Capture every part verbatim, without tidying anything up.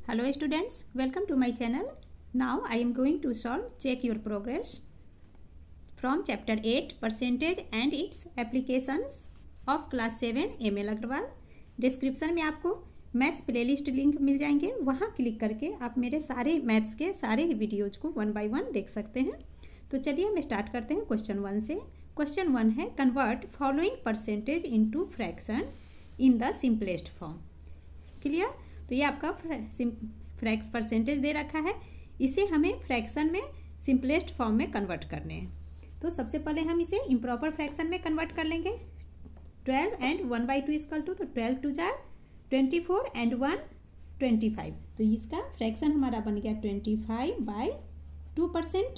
Hello students, welcome to my channel. Now I am going to solve check your progress from chapter eight percentage and its applications of class seven M L Agarwal. Description में आपको maths playlist link मिल जाएंगे, वहाँ click करके आप मेरे सारे maths के सारे ही वीडियोज को वन बाय वन देख सकते हैं। तो चलिए हम स्टार्ट करते हैं क्वेश्चन वन से। क्वेश्चन वन है convert following percentage into fraction in the simplest form. Clear? तो ये आपका फ्रैक्स परसेंटेज दे रखा है, इसे हमें फ्रैक्शन में सिंपलेस्ट फॉर्म में कन्वर्ट करने हैं। तो सबसे पहले हम इसे इम्प्रॉपर फ्रैक्शन में कन्वर्ट कर लेंगे। Twelve and one by two equal to, तो ट्वेल्व टू जार twenty four and one twenty five. तो इसका फ्रैक्शन हमारा बन गया twenty five by two percent.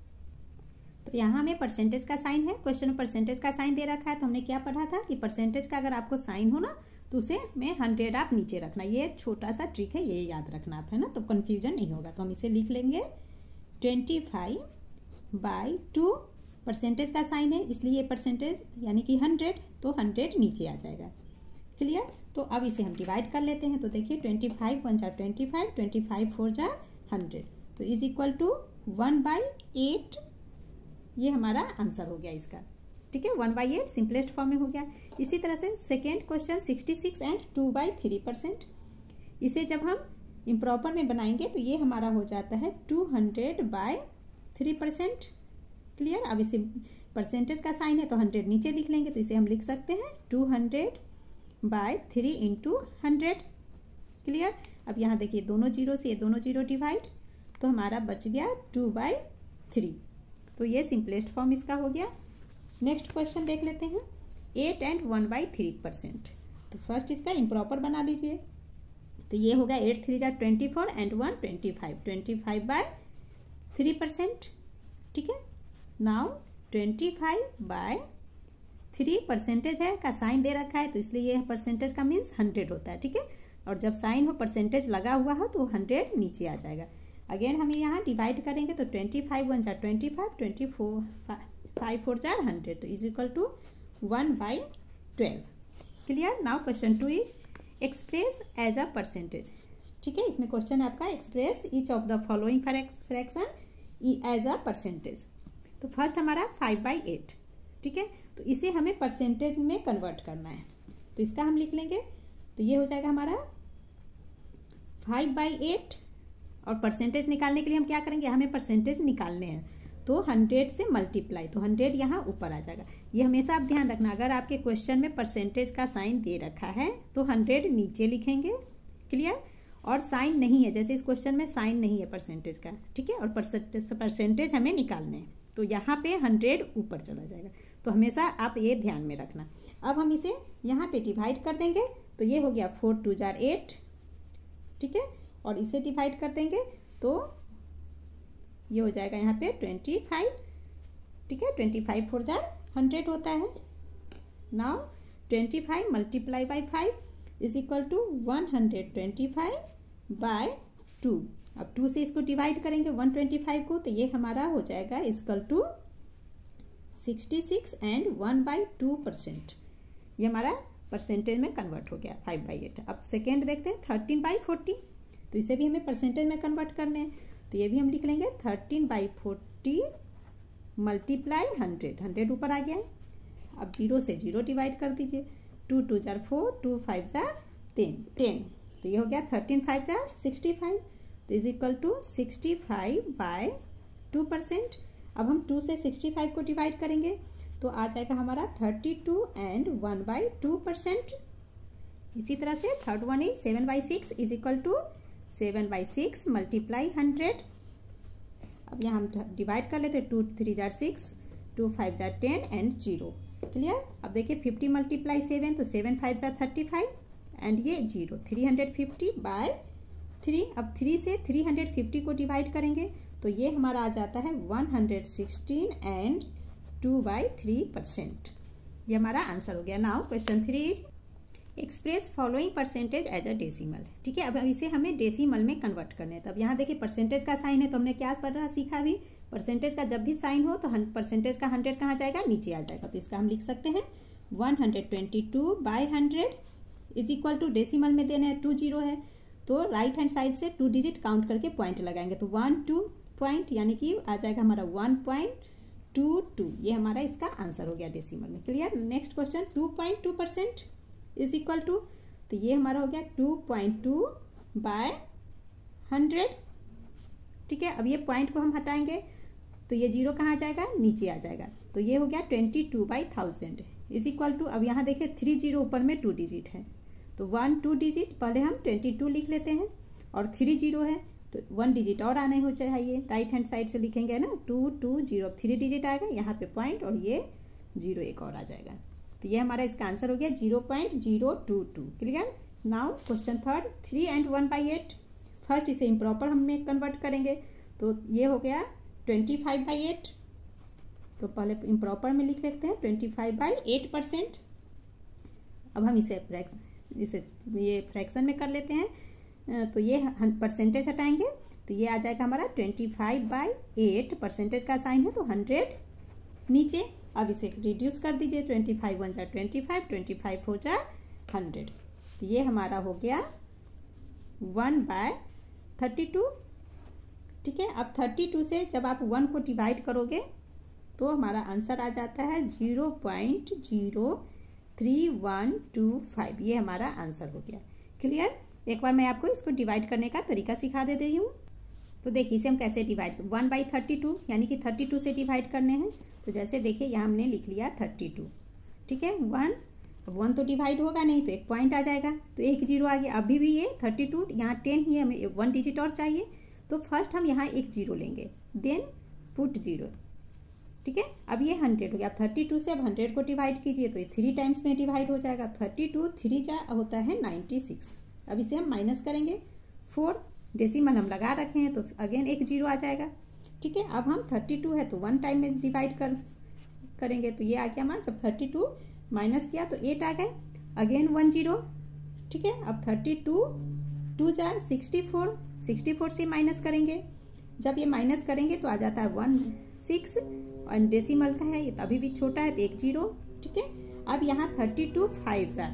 तो यहाँ हमें परसेंटेज का साइन है, क्वेश्चन में परसेंटेज का साइन दे रखा है। तो हमने क्या पढ़ा था कि परसेंटेज का अगर आपको साइन हो ना तो उसे में हंड्रेड आप नीचे रखना। ये छोटा सा ट्रिक है, ये याद रखना आप, है ना, तो कंफ्यूजन नहीं होगा। तो हम इसे लिख लेंगे twenty five by two, percentage का साइन है इसलिए ये परसेंटेज यानी कि हंड्रेड, तो हंड्रेड नीचे आ जाएगा। क्लियर? तो अब इसे हम डिवाइड कर लेते हैं। तो देखिए ट्वेंटी फाइव वन जार twenty five, twenty five four जार हंड्रेड, तो is equal to one by eight. ये हमारा आंसर हो गया इसका। ठीक है, one by eight simplest form में हो गया। इसी तरह से second question sixty six and two by three percent. इसे जब हम इम्प्रॉपर में बनाएंगे तो ये हमारा हो जाता है two hundred by three percent. Clear? अब इसे परसेंटेज का साइन है तो हंड्रेड नीचे लिख लेंगे, तो इसे हम लिख सकते हैं two hundred by three into hundred. Clear? अब यहाँ देखिए दोनों जीरो से ये दोनों जीरो डिवाइड, तो हमारा बच गया टू बाई थ्री। तो ये सिंपलेस्ट फॉर्म इसका हो गया। नेक्स्ट क्वेश्चन देख लेते हैं eight and one by three percent. तो फर्स्ट इसका इम्प्रॉपर बना लीजिए। तो ये होगा एट थ्री जार twenty four and one twenty five, twenty five by three percent. ठीक है, now twenty five by three percentage है का साइन दे रखा है, तो इसलिए ये परसेंटेज का मीन्स हंड्रेड होता है। ठीक है, और जब साइन हो परसेंटेज लगा हुआ हो तो हंड्रेड नीचे आ जाएगा। अगेन हमें यहाँ डिवाइड करेंगे तो ट्वेंटी फाइव वन जार twenty five, twenty four five four जार हंड्रेड, तो is equal to one by twelve. Clear? Now question two is express as a percentage. ठीक है, इसमें क्वेश्चन आपका express each of the following fraction as a percentage. तो first हमारा five by eight. ठीक है, तो इसे हमें परसेंटेज में कन्वर्ट करना है, तो इसका हम लिख लेंगे। तो ये हो जाएगा हमारा फाइव बाई एट, और परसेंटेज निकालने के लिए हम क्या करेंगे, हमें परसेंटेज निकालने हैं तो हंड्रेड से मल्टीप्लाई, तो हंड्रेड यहाँ ऊपर आ जाएगा। ये हमेशा आप ध्यान रखना, अगर आपके क्वेश्चन में परसेंटेज का साइन दे रखा है तो हंड्रेड नीचे लिखेंगे। क्लियर? और साइन नहीं है, जैसे इस क्वेश्चन में साइन नहीं है परसेंटेज का। ठीक है, और परसेंटेज परसेंटेज हमें निकालने हैं तो यहाँ पे हंड्रेड ऊपर चला जाएगा। तो हमेशा आप ये ध्यान में रखना। अब हम इसे यहाँ पे डिवाइड कर देंगे, तो ये हो गया फोर टू जार एट। ठीक है, और इसे डिवाइड कर देंगे तो ये हो जाएगा यहाँ पे ट्वेंटी फाइव। ठीक है, ट्वेंटी फाइव फोर जार हंड्रेड होता है। Now twenty five multiply by five is equal to one hundred twenty five by two. अब टू से इसको डिवाइड करेंगे वन ट्वेंटी फाइव को, तो ये हमारा हो जाएगा equal to sixty six and one by two percent. ये हमारा परसेंटेज में कन्वर्ट हो गया फाइव बाई एट। अब सेकेंड देखते हैं थर्टीन बाई फोर्टी। तो इसे भी हमें परसेंटेज में कन्वर्ट करने हैं, तो ये भी हम लिख लेंगे thirteen by forty multiply hundred, hundred ऊपर आ गया है। अब जीरो से जीरो डिवाइड कर दीजिए, टू टू जार फोर, टू फाइव जार टेन, टेन, तो ये हो गया थर्टीन फाइव जार सिक्सटी फाइव, तो is equal to sixty five by two percent. अब हम टू से सिक्सटी फाइव को डिवाइड करेंगे तो आ जाएगा हमारा thirty two and one by two percent. इसी तरह से third one is seven by six is equal to seven by six multiply hundred. अब यहाँ हम डिवाइड कर लेते हैं, टू थ्री जार सिक्स, टू फाइव जार टेन एंड जीरो। क्लियर? अब देखिए फिफ्टी मल्टीप्लाई सेवन, तो सेवन फाइव जार थर्टी फाइव एंड ये zero, three hundred fifty by three. अब थ्री से थ्री हंड्रेड फिफ्टी को डिवाइड करेंगे तो ये हमारा आ जाता है one hundred sixteen and two by three percent. ये हमारा आंसर हो गया। Now question three is express following percentage as a decimal. ठीक है, अब इसे हमें डेसिमल में कन्वर्ट करने हैं। तो अब यहाँ देखिए परसेंटेज का साइन है, तो हमने क्या पढ़ रहा सीखा भी, परसेंटेज का जब भी साइन हो तो परसेंटेज का हंड्रेड कहाँ जाएगा, नीचे आ जाएगा। तो इसका हम लिख सकते हैं one hundred twenty two by hundred is equal to, decimal में देना है टू जीरो है तो राइट हैंड साइड से टू डिजिट काउंट करके पॉइंट लगाएंगे, तो वन टू पॉइंट यानी कि आ जाएगा हमारा वन पॉइंट टू टू। ये हमारा इसका आंसर हो गया डेसिमल में। Clear. Next question, two point two percent is equal to, तो ये हमारा हो गया two point two by hundred. ठीक है, अब ये पॉइंट को हम हटाएंगे तो ये जीरो कहाँ आ जाएगा, नीचे आ जाएगा, तो ये हो गया twenty two by thousand is equal to, अब यहाँ देखिए थ्री जीरो ऊपर में टू डिजिट है, तो वन टू डिजिट पहले हम ट्वेंटी टू लिख लेते हैं और थ्री जीरो है तो वन डिजिट और आने हो चाहिए, राइट हैंड साइड से लिखेंगे ना, two two zero, three digit आएगा यहाँ पे पॉइंट और ये जीरो एक और आ जाएगा, तो ये हमारा इसका आंसर हो गया zero point zero two two. Clear. Now question third, three and one by eight. First इसे इम्प्रॉपर हमें कन्वर्ट करेंगे, तो ये हो गया ट्वेंटी फाइव बाई एट, तो पहले इम्प्रॉपर में लिख लेते हैं twenty five by eight percent. अब हम इसे फ्रैक्शन इसे ये फ्रैक्शन में कर लेते हैं, तो ये परसेंटेज हटाएंगे तो ये आ जाएगा हमारा twenty five by eight, percentage का साइन है तो हंड्रेड नीचे। अब इसे रिड्यूस कर दीजिए, ट्वेंटी फाइव वन जा ट्वेंटी फाइव, ट्वेंटी फाइव हो जा हंड्रेड, तो ये हमारा हो गया वन बाय थर्टी टू। ठीक है, अब थर्टी टू से जब आप वन को डिवाइड करोगे तो हमारा आंसर आ जाता है zero point zero three one two five, ये हमारा आंसर हो गया। क्लियर। एक बार मैं आपको इसको डिवाइड करने का तरीका सिखा दे रही हूँ, तो देखिए इसे हम कैसे divide, one by thirty two यानी कि थर्टी टू से डिवाइड करने हैं, तो जैसे देखिए यहाँ हमने लिख लिया थर्टी टू। ठीक है, वन वन तो डिवाइड होगा नहीं तो एक पॉइंट आ जाएगा, तो एक जीरो आ गया। अभी भी ये थर्टी टू, यहाँ टेन ही, हमें वन डिजिट और चाहिए, तो फर्स्ट हम यहाँ एक जीरो लेंगे, देन पुट जीरो। ठीक है, अब ये हंड्रेड हो गया, थर्टी टू से अब हंड्रेड को डिवाइड कीजिए तो ये थ्री टाइम्स में डिवाइड हो जाएगा, थर्टी टू थ्री जा होता है नाइन्टी सिक्स। अब इसे हम माइनस करेंगे, फोर डेसिमल हम लगा रखे हैं तो अगेन एक जीरो आ जाएगा। ठीक है, अब हम थर्टी टू है तो वन टाइम में डिवाइड कर करेंगे तो ये आ गया हमारा, जब थर्टी टू माइनस किया तो एट आ गए, अगेन वन जीरो। ठीक है, अब थर्टी टू टू जार सिक्सटी फोर, सिक्सटी फोर से माइनस करेंगे, जब ये माइनस करेंगे तो आ जाता है वन सिक्स, और डेसिमल का है ये तो अभी भी छोटा है तो एक जीरो। ठीक है, अब यहाँ थर्टी टू फाइव जार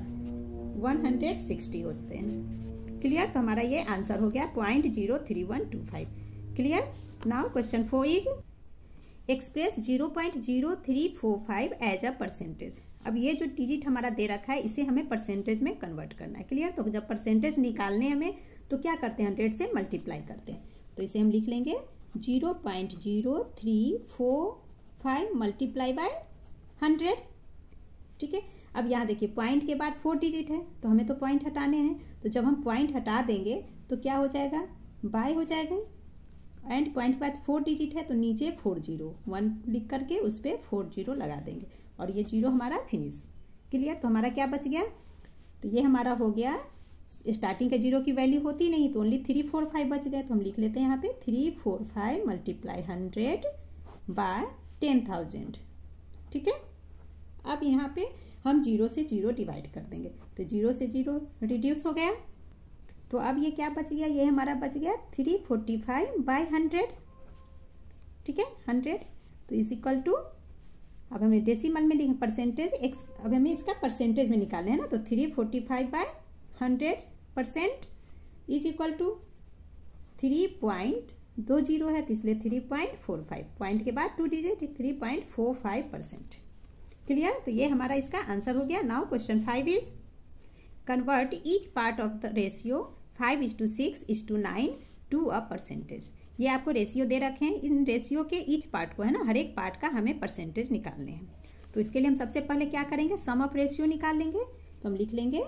वन हंड्रेड सिक्सटी होते हैं। क्लियर, तो हमारा ये आंसर हो गया point zero three one two five. Clear. Now question four is express zero point zero three four five as a percentage. अब ये जो डिजिट हमारा दे रखा है इसे हमें परसेंटेज में कन्वर्ट करना है। क्लियर, तो जब परसेंटेज निकालने हमें तो क्या करते हैं, हंड्रेड से मल्टीप्लाई करते हैं, तो इसे हम लिख लेंगे zero point zero three four five multiply by hundred. ठीक है, अब यहाँ देखिए पॉइंट के बाद फोर डिजिट है तो हमें तो पॉइंट हटाने हैं, तो जब हम पॉइंट हटा देंगे तो क्या हो जाएगा, बाय हो जाएगा, एंड पॉइंट के बाद फोर डिजिट है तो नीचे फोर जीरो, वन लिख करके उस पर फोर जीरो लगा देंगे और ये जीरो हमारा फिनिश। क्लियर, तो हमारा क्या बच गया, तो ये हमारा हो गया, स्टार्टिंग के जीरो की वैल्यू होती नहीं तो ओनली थ्री फोर फाइव बच गए, तो हम लिख लेते हैं यहाँ पे three four five multiply hundred by ten thousand. ठीक है, अब यहाँ पे हम जीरो से जीरो डिवाइड कर देंगे तो जीरो से जीरो रिड्यूस हो गया, तो अब ये क्या बच गया, ये हमारा बच गया three forty five by hundred. ठीक है, हंड्रेड तो इज इक्वल टू, अब हमें डेसिमल में लिखें परसेंटेज एक्स, अब हमें इसका परसेंटेज में निकालना है ना, तो three forty five by hundred percent is equal to three point दो जीरो है तो इसलिए three point four five, point के बाद two digit three point four five percent. Clear, तो ये हमारा इसका आंसर हो गया। Now question five is convert each part of the ratio five is to six is to nine to a percentage. ये आपको रेशियो दे रखे हैं, इन रेशियो के ईच पार्ट को है ना, हर एक पार्ट का हमें परसेंटेज निकालने हैं, तो इसके लिए हम सबसे पहले क्या करेंगे, सम ऑफ रेशियो निकाल लेंगे, तो हम लिख लेंगे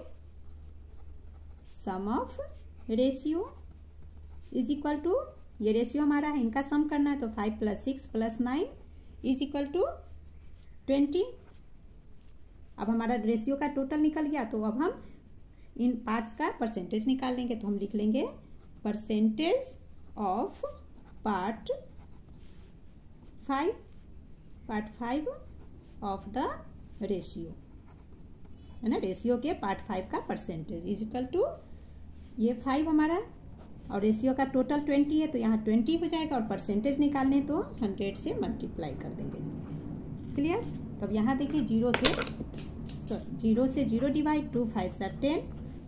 sum of ratio is equal to, ये रेशियो हमारा है इनका सम करना है तो five plus six plus nine is equal to twenty. अब हमारा रेशियो का टोटल निकल गया, तो अब हम इन पार्ट्स का परसेंटेज निकाल लेंगे, तो हम लिख लेंगे percentage of part five, part five of the ratio है ना, रेशियो के पार्ट फाइव का परसेंटेज इज इक्वल टू, ये फाइव हमारा और रेशियो का टोटल ट्वेंटी है तो यहाँ ट्वेंटी हो जाएगा, और परसेंटेज निकालने तो हंड्रेड से मल्टीप्लाई कर देंगे। क्लियर, तब यहाँ देखिए जीरो से सॉरी जीरो से जीरो डिवाइड, टू फाइव सा टेन,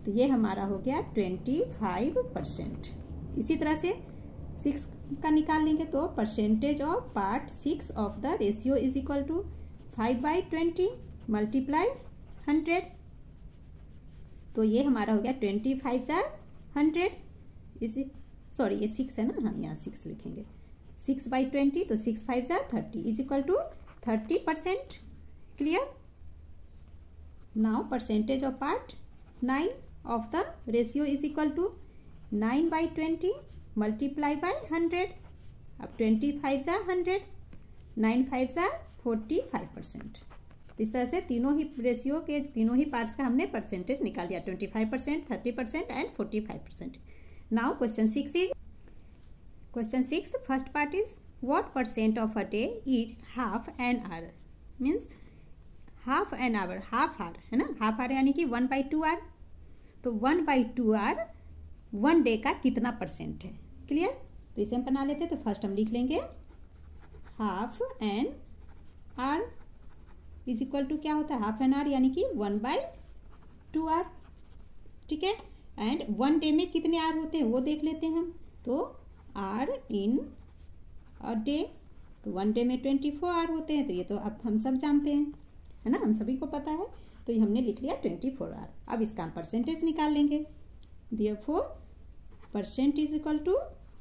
तो ये हमारा हो गया ट्वेंटी फाइव परसेंट। इसी तरह से सिक्स का निकाल लेंगे तो percentage of part six of the ratio is equal to five by twenty multiply hundred. तो ये हमारा हो गया ट्वेंटी फाइव जार हंड्रेड। इसी सॉरी ये सिक्स है ना, हाँ यहाँ सिक्स लिखेंगे। सिक्स बाई ट्वेंटी तो सिक्स फाइव जार thirty is equal to thirty percent. Clear. Now percentage of part nine of the ratio is equal to nine by twenty multiply by hundred. अब twenty five जार hundred, nine five जार forty five percent. इस तरह से तीनों ही ratio के तीनों ही parts का हमने परसेंटेज निकाल दिया, twenty five percent, thirty percent and forty five percent. Now question six is question six first part is what percent of a day is half an hour. Means half an hour, half hour है ना, half hour यानी कि one by two hour. तो one by two hour one day का कितना percent है। Clear. तो इसे हम बना लेते हैं। तो फर्स्ट हम लिख लेंगे half an hour is equal to क्या होता है, हाफ एन आवर यानी कि वन बाई टू आवर। ठीक है। एंड वन डे में कितने आवर होते हैं वो देख लेते हैं हम। तो आवर इन अ डे, तो वन डे में ट्वेंटी फोर आवर होते हैं। तो ये तो अब हम सब जानते हैं, है ना, हम सभी को पता है। तो ये हमने लिख लिया ट्वेंटी फोर आवर। अब इसका हम परसेंटेज निकाल लेंगे। Therefore percent is equal to,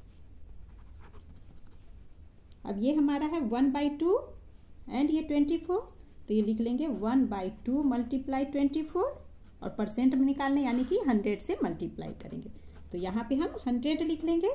अब ये हमारा है वन बाई टू एंड ये ट्वेंटी फोर। तो ये लिख लेंगे one by two multiply twenty four और परसेंट में निकालने यानी कि हंड्रेड से मल्टीप्लाई करेंगे। तो यहाँ पे हम हंड्रेड लिख लेंगे।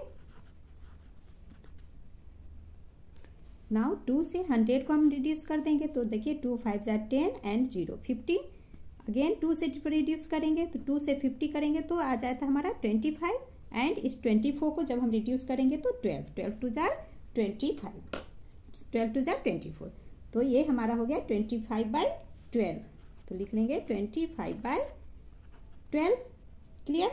नाउ टू से हंड्रेड को हम रिड्यूस कर देंगे। तो देखिए टू फाइव जार ten and zero fifty. Again two से रिड्यूस करेंगे तो टू से फिफ्टी करेंगे तो आ जाता है हमारा ट्वेंटी फाइव। एंड इस ट्वेंटी फोर को जब हम रिड्यूस करेंगे तो ट्वेल्व, ट्वेल्व टू जार ट्वेंटी फाइव, ट्वेल्व टू जार ट्वेंटी फोर। तो ये हमारा हो गया ट्वेंटी फाइव बाई ट्वेल्व। तो लिख लेंगे twenty five by twelve. Clear.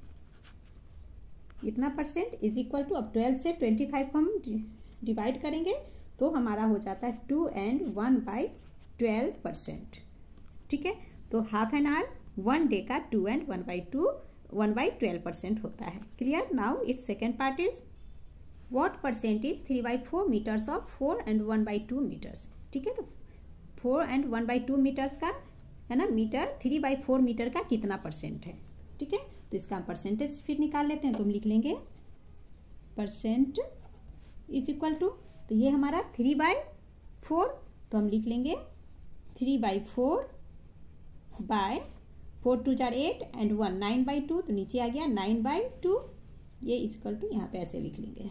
इतना परसेंट इज इक्वल टू, अब ट्वेल्व से ट्वेंटी फाइव को हम डिवाइड करेंगे तो हमारा हो जाता है two and one by twelve percent. ठीक है। तो half an hour one day का two and one by two one by twelve percent होता है। Clear. Now it's second part is what percent is three by four meters of four and one by two meters. ठीक है। तो four and one by two meters का है ना, meter three by four meter का कितना percent है। ठीक है। तो इसका हम परसेंटेज फिर निकाल लेते हैं। तो हम लिख लेंगे परसेंट इज इक्वल टू, तो ये हमारा थ्री बाई फोर। तो हम लिख लेंगे three by four by four two जार eight and one nine by two. तो नीचे आ गया नाइन बाई टू। ये इज इक्वल टू यहाँ पे ऐसे लिख लेंगे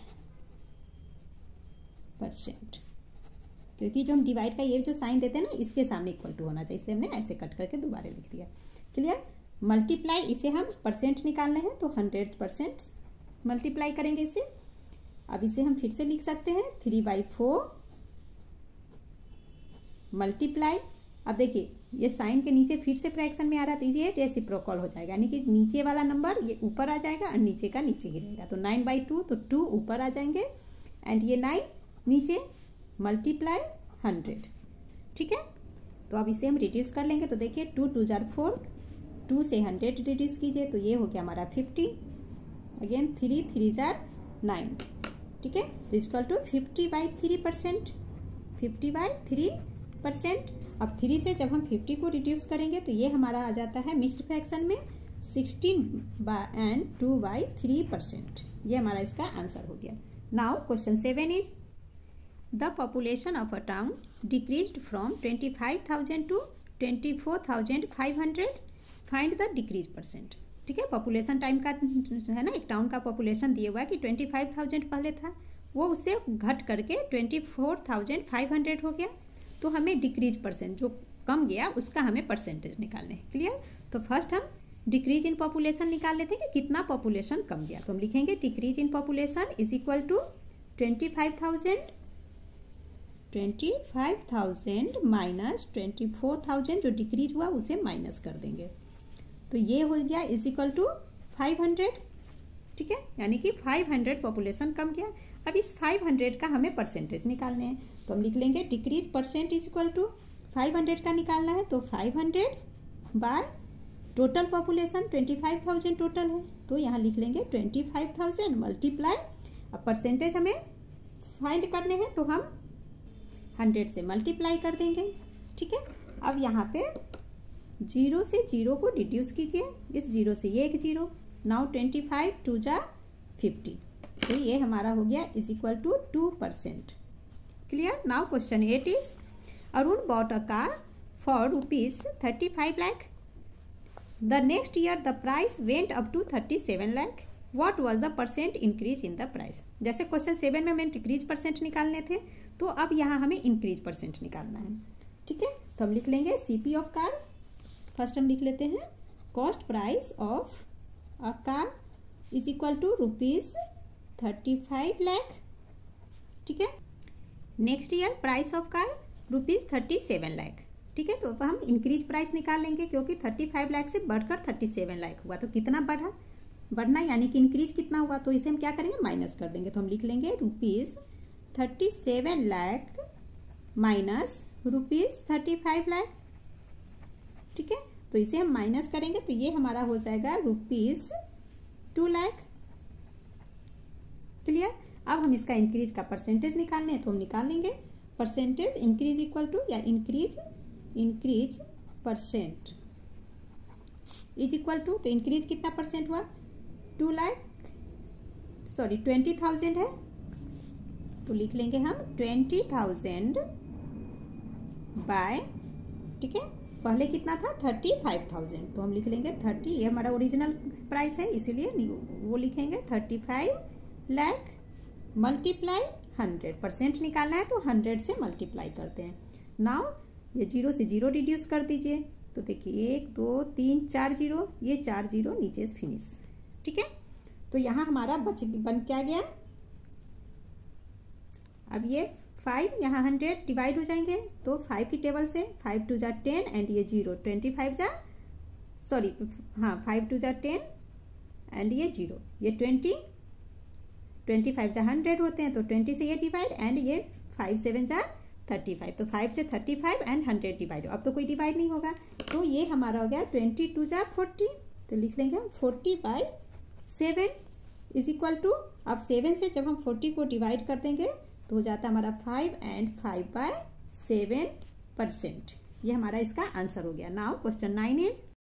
परसेंट, क्योंकि जो हम डिवाइड का ये जो साइन देते हैं ना इसके सामने इक्वल टू होना चाहिए, इसलिए हमने ऐसे कट करके दोबारा लिख दिया। क्लियर। मल्टीप्लाई, इसे हम परसेंट निकालना है तो हंड्रेड परसेंट मल्टीप्लाई करेंगे इसे। अब इसे हम फिर से लिख सकते हैं थ्री बाई फोर मल्टीप्लाई, अब देखिए ये साइन के नीचे फिर से फ्रैक्शन में आ रहा है तो ये रेसिप्रोकल हो जाएगा, यानी कि नीचे वाला नंबर ये ऊपर आ जाएगा और नीचे का नीचे गिरेगा। तो नाइन बाई टू, तो टू ऊपर आ जाएंगे एंड ये नाइन नीचे, मल्टीप्लाई हंड्रेड। ठीक है। तो अब इसे हम रिड्यूस कर लेंगे। तो देखिए टू टू जार फोर, टू से हंड्रेड रिड्यूस कीजिए तो ये हो गया हमारा फिफ्टी। अगेन थ्री थ्री जार नाइन। ठीक है। तो equal to fifty by three percent, fifty by three percent. अब थ्री से जब हम फिफ्टी को रिड्यूस करेंगे तो ये हमारा आ जाता है मिक्स्ड फ्रैक्शन में sixteen by and two by three percent. ये हमारा इसका आंसर हो गया। Now question seven is the population of a town decreased from twenty five thousand to twenty four thousand five hundred, find the decrease percent. ठीक है। Population time का है ना, एक टाउन का पॉपुलेशन दिया हुआ है कि ट्वेंटी फाइव थाउजेंड पहले था, वो उससे घट करके twenty four thousand five hundred हो गया। तो हमें डिक्रीज परसेंट, जो कम गया उसका हमें परसेंटेज निकालने हैं। क्लियर। तो फर्स्ट हम डिक्रीज इन पॉपुलेशन निकाल लेते हैं कि कितना पॉपुलेशन कम गया। तो हम लिखेंगे decrease in population is equal to twenty five thousand twenty five thousand minus twenty four thousand, जो डिक्रीज हुआ उसे माइनस कर देंगे। तो ये हो गया is equal to five hundred. ठीक है। यानी कि फाइव हंड्रेड पॉपुलेशन कम गया। अब इस फाइव हंड्रेड का हमें परसेंटेज निकालने हैं। तो हम लिख लेंगे decrease percent is equal to five hundred का निकालना है तो five hundred by total population twenty five thousand total है, तो यहाँ लिख लेंगे ट्वेंटी फाइव थाउजेंड मल्टीप्लाई, अब परसेंटेज हमें फाइंड करने हैं तो हम हंड्रेड से मल्टीप्लाई कर देंगे। ठीक है, अब यहाँ पे जीरो से जीरो को रिड्यूस कीजिए, इस जीरो से ये एक zero, now twenty five two जा फिफ्टी, तो ये हमारा हो गया is equal to two percent. Clear. Now question eight is Arun bought a car for rupees thirty five lakh, the next year the price went up to thirty seven lakh, what was the percent increase in the price. जैसे question seven में हमें decrease percent निकालने थे, तो अब यहाँ हमें increase percent निकालना है। ठीक है, तो हम लिख लेंगे सीपी ऑफ कार, फर्स्ट हम लिख लेते हैं cost price of a car is equal to rupees thirty five lakh. ठीक है, next year price of car rupees thirty seven lakh. ठीक है, तो अब हम इंक्रीज प्राइस निकाल लेंगे, क्योंकि थर्टी फाइव लाख से बढ़कर थर्टी सेवन लाख हुआ, तो कितना बढ़ा, बढ़ना यानी कि इंक्रीज कितना हुआ, तो इसे हम क्या करेंगे, माइनस कर देंगे। तो हम लिख लेंगे rupees thirty seven lakh minus rupees thirty five lakh. ठीक है, तो इसे हम माइनस करेंगे तो ये हमारा हो जाएगा रुपीज टू लाख। क्लियर। अब हम इसका इंक्रीज का परसेंटेज निकालने हैं, तो हम निकाल लेंगे परसेंटेज इंक्रीज इक्वल टू या increase increase percent is equal to, तो इंक्रीज कितना परसेंट हुआ, two lakh sorry twenty thousand है, तो लिख लेंगे हम ट्वेंटी थाउजेंड बाय, ठीक है, पहले कितना था थर्टी फाइव थाउजेंड, तो हम लिख लेंगे थर्टी, ये हमारा ओरिजिनल प्राइस है इसीलिए वो लिखेंगे thirty five lakh multiply hundred, percent निकालना है तो हंड्रेड से मल्टीप्लाई करते हैं। नाउ ये जीरो से जीरो रिड्यूस कर दीजिए, तो देखिए एक दो तीन चार जीरो, ये चार जीरो नीचे से फिनिश। ठीक है, तो यहाँ हमारा बच बन क्या गया, अब ये फाइव यहाँ हंड्रेड डिवाइड हो जाएंगे, तो फाइव की टेबल से फाइव टू जा टेन एंड ये जीरो, ट्वेंटी फाइव जा सॉरी हाँ फाइव टू जा टेन एंड ये जीरो, ये ट्वेंटी, ट्वेंटी फाइव जा हंड्रेड होते हैं, तो ट्वेंटी से ये डिवाइड एंड ये फाइव सेवन जा थर्टी फाइव, तो फाइव से thirty five and hundred divide, अब तो कोई डिवाइड नहीं होगा, तो ये हमारा हो गया ट्वेंटी टू जा फोर्टी, तो लिख लेंगे हम forty by seven is equal to, अब सेवन से जब हम फोर्टी को डिवाइड कर देंगे तो हो जाता है हमारा five and five by seven percent, ये हमारा इसका आंसर हो गया। Now question nine is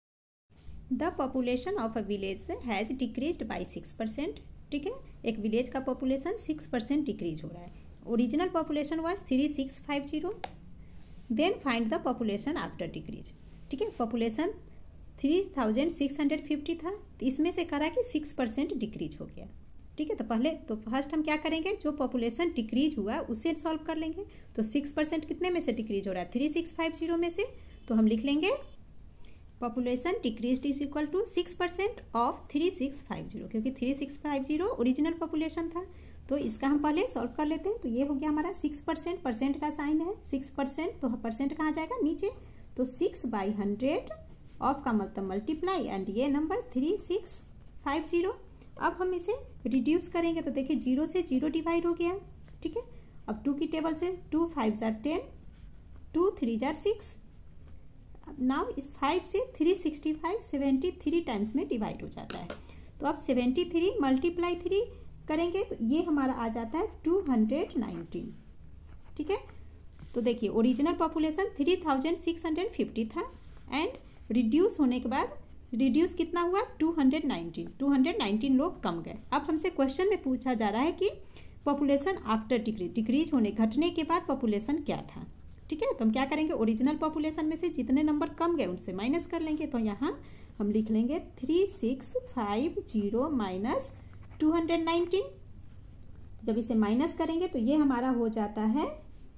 the population of a village has decreased by six percent. ठीक है, एक विलेज का पॉपुलेशन सिक्स परसेंट डिक्रीज हो रहा है, original population was three six five zero, then find the population after decrease. ठीक है, population three thousand six hundred fifty था, तो इसमें से करा कि सिक्स परसेंट डिक्रीज हो गया। ठीक है, तो पहले तो फर्स्ट हम क्या करेंगे, जो पॉपुलेशन डिक्रीज हुआ उसे सॉल्व कर लेंगे, तो सिक्स परसेंट कितने में से डिक्रीज हो रहा है, थ्री सिक्स फाइव जीरो में से, तो हम लिख लेंगे population decrease is equal to six percent of three six five zero, क्योंकि three six five zero original population था, तो इसका हम पहले सॉल्व कर लेते हैं। तो ये हो गया हमारा सिक्स परसेंट, परसेंट का साइन है सिक्स परसेंट, तो परसेंट कहाँ जाएगा नीचे, तो सिक्स बाई हंड्रेड ऑफ का मतलब मल्टीप्लाई एंड ये number three six five zero. अब हम इसे रिड्यूस करेंगे, तो देखिए जीरो से जीरो डिवाइड हो गया। ठीक है, अब टू की टेबल से टू फाइव जार टेन, टू थ्री जार सिक्स, नाउ इस फाइव से three sixty five seventy three times में डिवाइड हो जाता है, तो अब सेवेंटी थ्री मल्टीप्लाई थ्री करेंगे तो ये हमारा आ जाता है टू हंड्रेड नाइनटीन। ठीक है, तो देखिए original population three thousand six hundred fifty था एंड रिड्यूस होने के बाद रिड्यूस कितना हुआ two hundred nineteen, two hundred nineteen लोग कम गए। अब हमसे क्वेश्चन में पूछा जा रहा है कि पॉपुलेशन आफ्टर डिक्रीज, डिक्रीज होने घटने के बाद पॉपुलेशन क्या था। ठीक है, तो हम क्या करेंगे, ओरिजिनल पॉपुलेशन में से जितने नंबर कम गए उनसे माइनस कर लेंगे, तो यहाँ हम लिख लेंगे three six five zero minus two hundred nineteen, जब इसे माइनस करेंगे तो ये हमारा हो जाता है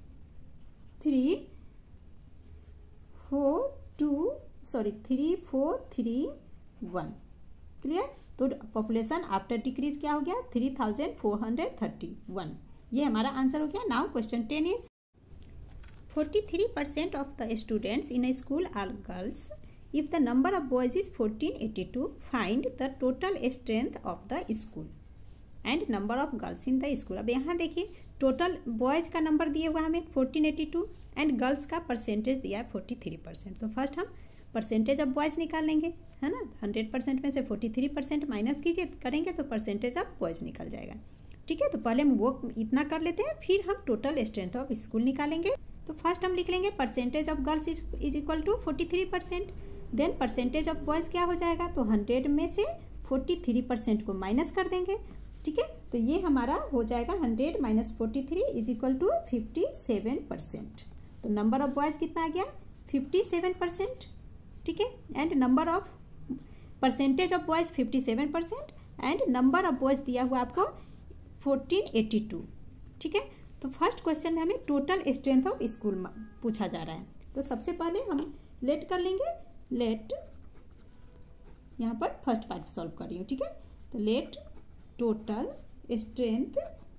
three four two sorry three four three one. Clear, तो पॉपुलेशन आफ्टर डिक्रीज क्या हो गया, three thousand four hundred thirty one, ये हमारा आंसर हो गया। Now question ten is forty three percent of the students in a school are girls, if the number of boys is fourteen eighty-two, find the total strength of the school and number of girls in the school। अब यहाँ देखिए total boys का number दिया हुआ हमें fourteen eighty two and girls का percentage दिया है फोर्टी थ्री परसेंट। तो फर्स्ट हम परसेंटेज ऑफ बॉयज़ निकाल लेंगे, है ना। हंड्रेड परसेंट में से फोर्टी थ्री परसेंट माइनस कीजिए करेंगे तो परसेंटेज ऑफ बॉयज़ निकल जाएगा। ठीक है, तो पहले हम वो इतना कर लेते हैं, फिर हम टोटल स्ट्रेंथ ऑफ स्कूल निकालेंगे। तो फर्स्ट हम लिख लेंगे percentage of girls is equal to forty three percent. Then percentage of boys क्या हो जाएगा, तो हंड्रेड में से फोर्टी थ्री परसेंट को माइनस कर देंगे। ठीक है, तो ये हमारा हो जाएगा hundred minus forty three is equal to fifty seven percent. तो नंबर ऑफ बॉयज़ कितना आ गया, फिफ्टी सेवन परसेंट। ठीक है, and number of percentage of boys fifty seven percent and number of boys दिया हुआ आपको फोर्टीन एटी टू। ठीक है, तो फर्स्ट क्वेश्चन में हमें टोटल स्ट्रेंथ ऑफ स्कूल पूछा जा रहा है। तो सबसे पहले हम लेट कर लेंगे, लेट यहाँ पर फर्स्ट पार्ट सॉल्व कर रही हूँ। ठीक है, तो let total strength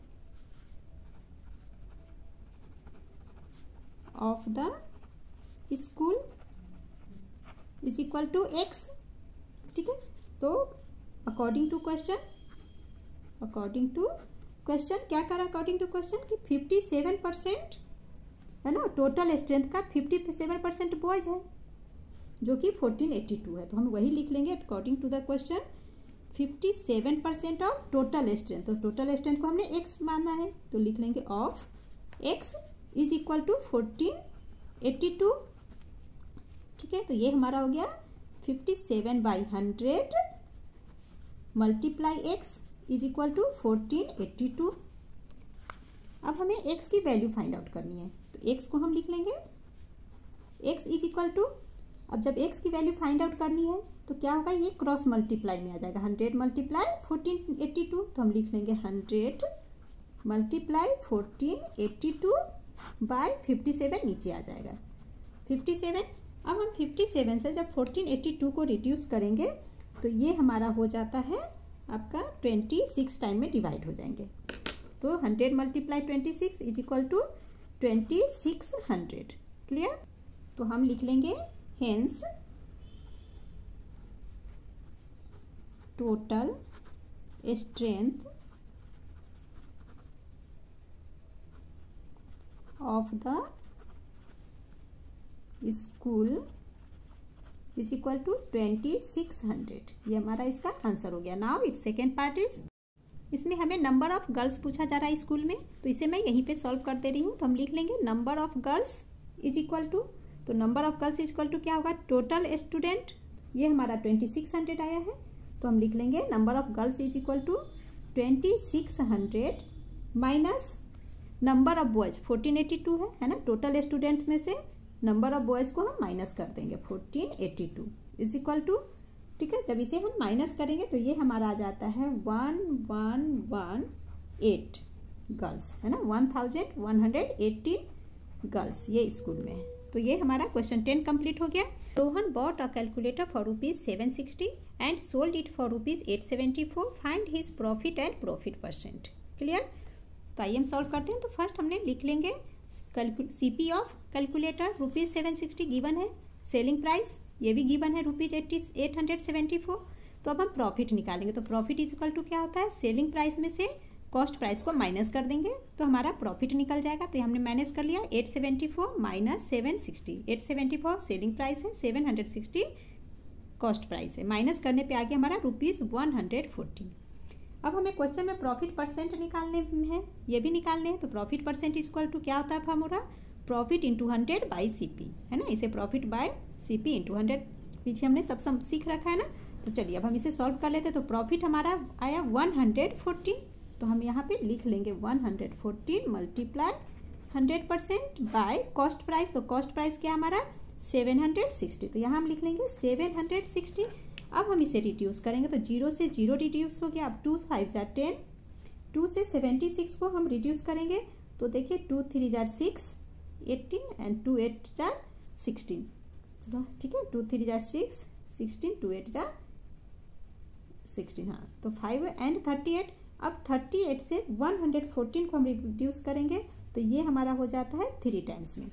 of the school is equal to x. ठीक है, तो according to question, according to question क्या करा, अकॉर्डिंग टू क्वेश्चन कि फिफ्टी सेवन परसेंट है ना, टोटल स्ट्रेंथ का फिफ्टी सेवन परसेंट बॉयज है जो कि फोर्टीन एटी टू है। तो हम वही लिख लेंगे according to the question fifty seven percent of total strength. तो टोटल स्ट्रेंथ को हमने एक्स माना है, तो लिख लेंगे of x is equal to fourteen eighty two. ठीक है, तो ये हमारा हो गया fifty seven by hundred multiply x is equal to fourteen eighty two. अब हमें एक्स की वैल्यू फाइंड आउट करनी है, तो एक्स को हम लिख लेंगे एक्स इज इक्वल टू, अब जब एक्स की वैल्यू फाइंड आउट करनी है तो क्या होगा, ये क्रॉस मल्टीप्लाई में आ जाएगा, hundred multiply fourteen eighty two. तो हम लिख लेंगे hundred multiply fourteen eighty two by fifty seven, नीचे आ जाएगा फिफ्टी सेवन। अब हम फिफ्टी सेवन से जब फोर्टीन एट्टी टू को रिड्यूस करेंगे तो ये हमारा हो जाता है आपका ट्वेंटी सिक्स टाइम में डिवाइड हो जाएंगे। तो hundred multiply twenty six is equal to twenty six hundred. Clear, तो हम लिख लेंगे hence total strength of the school is equal to twenty six hundred. ये हमारा इसका आंसर हो गया। Now it second part is, इसमें हमें नंबर ऑफ गर्ल्स पूछा जा रहा है स्कूल में, तो इसे मैं यहीं पे सॉल्व कर दे रही हूँ। तो हम लिख लेंगे number of girls is equal to, तो number of girls is equal to क्या होगा, टोटल स्टूडेंट, ये हमारा ट्वेंटी सिक्स हंड्रेड आया है। तो हम लिख लेंगे number of girls is equal to twenty six hundred minus number of boys fourteen eighty two है, है ना। टोटल स्टूडेंट्स में से नंबर ऑफ बॉयज को हम माइनस कर देंगे fourteen eighty two is equal to, ठीक है। जब इसे हम माइनस करेंगे तो ये हमारा आ जाता है one one one eight girls, है ना, one thousand one hundred eighteen girls ये स्कूल में है। तो ये हमारा क्वेश्चन टेन कंप्लीट हो गया। Rohan bought a calculator for rupees seven sixty and sold it for rupees eight seventy four, find his profit and profit percent. Clear, तो आइए हम सॉल्व करते हैं। तो फर्स्ट हमने लिख लेंगे CP of calculator rupees seven sixty given है, सेलिंग प्राइस ये भी गिवन है rupees eighty eight hundred seventy four. तो अब हम प्रॉफिट निकालेंगे। तो प्रॉफिट इज इक्वल टू क्या होता है, सेलिंग प्राइस में से कॉस्ट प्राइस को माइनस कर देंगे तो हमारा प्रॉफिट निकल जाएगा। तो हमने माइनस कर लिया eight seventy four minus seven sixty, eight seventy four selling price है, seven hundred sixty cost price है, माइनस करने पे आ गया हमारा रुपीज़ वन हंड्रेड फोर्टीन। अब हमें क्वेश्चन में प्रॉफिट परसेंट निकालने हैं, ये भी निकालने हैं। तो profit percent is equal to क्या होता है formula, profit into hundred by C P, है ना। इसे profit by C P into hundred पीछे हमने सब सब सीख रखा है ना। तो चलिए अब हम इसे सॉल्व कर लेते हैं। तो प्रॉफिट हमारा आया वन हंड्रेड फोर्टीन, तो हम यहाँ पे लिख लेंगे one hundred fourteen multiply hundred percent by cost price. तो कॉस्ट प्राइस क्या हमारा सेवन हंड्रेड सिक्सटी, तो यहाँ हम लिख लेंगे सेवन हंड्रेड सिक्सटी। अब हम इसे रिड्यूस करेंगे तो जीरो से जीरो रिड्यूस हो गया। अब टू फाइव जार टेन, टू से सेवेंटी सिक्स को हम रिड्यूस करेंगे तो देखिए टू थ्री जार six eighteen and two eight जार सिक्सटीन, ठीक है, टू थ्री जार सिक्स सिक्सटीन, टू एट जार सिक्सटीन, हाँ। तो फाइव एंड थर्टी एट, अब थर्टी एट से वन हंड्रेड फोर्टीन को हम रिड्यूस करेंगे तो ये हमारा हो जाता है थ्री टाइम्स में।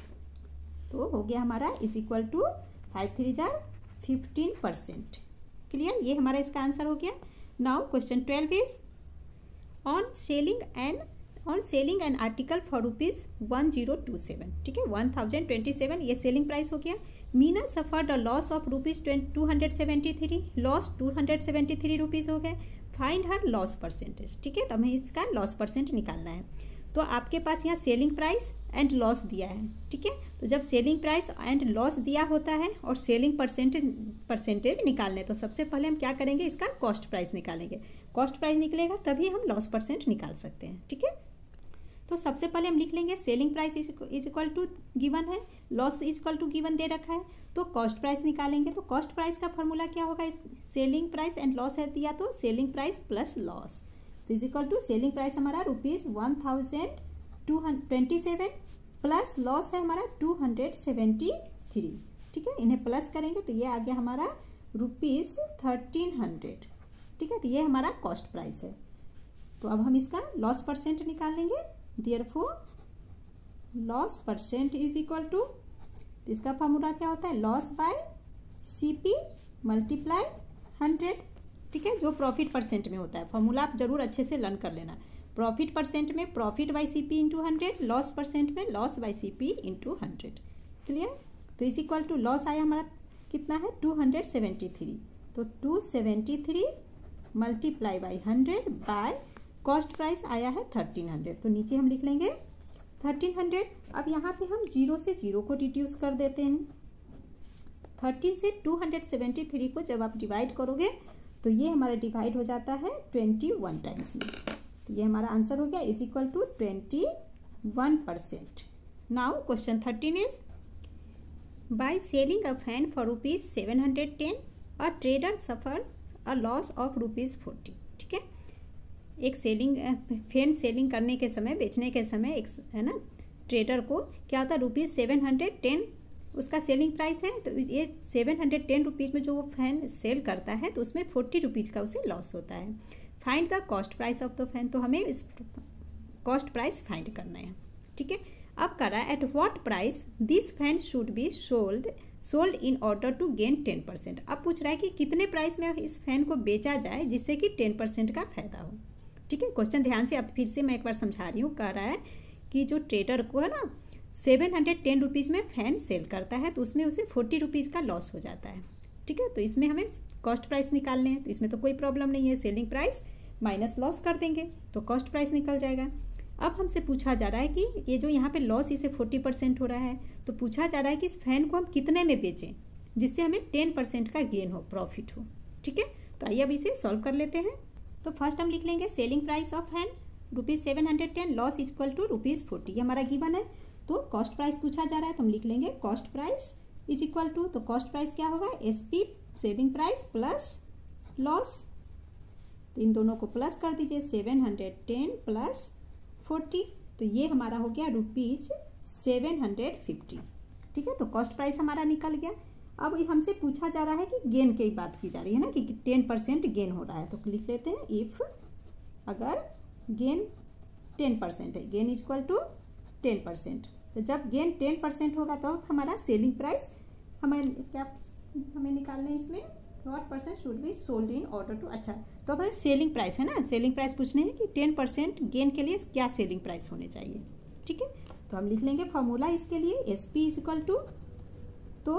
तो हो गया हमारा is equal to five three जार फिफ्टीन परसेंट। क्लियर, ये हमारा इसका आंसर हो गया। Now question twelve is on selling and on selling an article for rupees one zero two seven, ठीक है, वन थाउजेंड ट्वेंटी सेवन ये सेलिंग प्राइस हो गया। Meena suffered a loss of rupees two hundred seventy three, loss two hundred seventy three rupees हो गए। Find her loss percentage, ठीक है, तो हमें इसका लॉस परसेंट निकालना है। तो आपके पास यहाँ सेलिंग प्राइस एंड लॉस दिया है, ठीक है, तो जब सेलिंग प्राइस एंड लॉस दिया होता है और सेलिंग परसेंटेज परसेंटेज निकालने, तो सबसे पहले हम क्या करेंगे, इसका कॉस्ट प्राइस निकालेंगे। कॉस्ट प्राइस निकलेगा तभी हम लॉस परसेंट निकाल सकते हैं, ठीक है। तो सबसे पहले हम लिख लेंगे selling price is equal to given है, loss is equal to given दे रखा है, तो कॉस्ट प्राइस निकालेंगे। तो कॉस्ट प्राइस का फॉर्मूला क्या होगा, सेलिंग प्राइस एंड लॉस है दिया तो सेलिंग प्राइस प्लस लॉस, तो is equal to selling price हमारा rupees one thousand to twenty seven plus loss है हमारा टू हंड्रेड सेवेंटी थ्री, ठीक है, इन्हें प्लस करेंगे तो ये आ गया हमारा रुपीज़ थर्टीन हंड्रेड, ठीक है, तो ये हमारा कॉस्ट प्राइस है। तो अब हम इसका लॉस परसेंट निकाल लेंगे। Therefore loss percent is equal to, इसका फॉर्मूला क्या होता है, loss by C P multiply hundred, ठीक है, जो प्रॉफिट परसेंट में होता है। फॉर्मूला आप जरूर अच्छे से लर्न कर लेना। प्रॉफिट परसेंट में profit by C P into hundred, loss percent में loss by C P into hundred, clear. तो इज इक्वल टू लॉस आया हमारा कितना है टू हंड्रेड सेवेंटी थ्री, तो two seventy three multiply by hundred by cost price आया है thirteen hundred, तो नीचे हम लिख लेंगे थर्टीन हंड्रेड। अब यहाँ पे हम जीरो से जीरो को रिड्यूस कर देते हैं। थर्टीन से टू हंड्रेड सेवेंटी थ्री को जब आप डिवाइड करोगे तो ये हमारा डिवाइड हो जाता है ट्वेंटी वन टाइम्स में, तो ये हमारा आंसर हो गया is equal to twenty one percent. Now question thirteen is by selling a fan for rupees seven hundred ten a trader suffer a loss of rupees forty, ठीक है, एक ceiling fan selling करने के समय, बेचने के समय एक है ना ट्रेडर को क्या होता है रुपीज़ सेवन हंड्रेड टेन उसका सेलिंग प्राइस है, तो ये सेवन हंड्रेड टेन रुपीज़ में जो वो फैन सेल करता है तो उसमें फोर्टी रुपीज़ का उसे लॉस होता है। Find the cost price of the fan, तो हमें इस कॉस्ट प्राइस फाइंड करना है, ठीक है। अब करा at what price this fan should be sold sold in order to gain ten percent. अब पूछ रहा है कि कितने प्राइस में इस फैन को बेचा जाए जिससे कि टेन परसेंट का फायदा हो, ठीक है। क्वेश्चन ध्यान से अब फिर से मैं एक बार समझा रही हूँ। कह रहा है कि जो ट्रेडर को है ना सेवन हंड्रेड टेन रुपीज़ में फैन सेल करता है तो उसमें उसे फोर्टी रुपीज़ का लॉस हो जाता है, ठीक है। तो इसमें हमें कॉस्ट प्राइस निकालने हैं, तो इसमें तो कोई प्रॉब्लम नहीं है, सेलिंग प्राइस माइनस लॉस कर देंगे तो कॉस्ट प्राइस निकल जाएगा। अब हमसे पूछा जा रहा है कि ये जो यहाँ पे लॉस इसे फोर्टी परसेंट हो रहा है, तो पूछा जा रहा है कि इस फैन को हम कितने में बेचें जिससे हमें टेन परसेंट का गेन हो, प्रॉफिट हो, ठीक है। तो आइए अब इसे सॉल्व कर लेते हैं। तो फर्स्ट हम लिख लेंगे selling price of fan rupees seven hundred ten, loss equal to rupees forty, ये हमारा गिवन है। तो कॉस्ट प्राइस पूछा जा रहा है तो हम लिख लेंगे cost price is equal to, तो कॉस्ट प्राइस क्या होगा S P selling price plus loss, तो इन दोनों को प्लस कर दीजिए, seven hundred ten plus forty, तो ये हमारा हो गया रुपीज़ सेवन हंड्रेड फिफ्टी, ठीक है। तो कॉस्ट प्राइस हमारा निकल गया। अब हमसे पूछा जा रहा है कि गेन की बात की जा रही है ना कि टेन परसेंट गेन हो रहा है, तो लिख लेते हैं इफ़ अगर गेन टेन परसेंट है, gain is equal to ten percent, तो जब गेन टेन परसेंट होगा तो हमारा सेलिंग प्राइस हमें क्या हमें निकालना है इसमें what percent should be sold in order to, अच्छा तो हमें सेलिंग प्राइस है ना, सेलिंग प्राइस पूछने हैं कि टेन परसेंट गेन के लिए क्या सेलिंग प्राइस होने चाहिए, ठीक है। तो हम लिख लेंगे फॉर्मूला इसके लिए S P is equal to, तो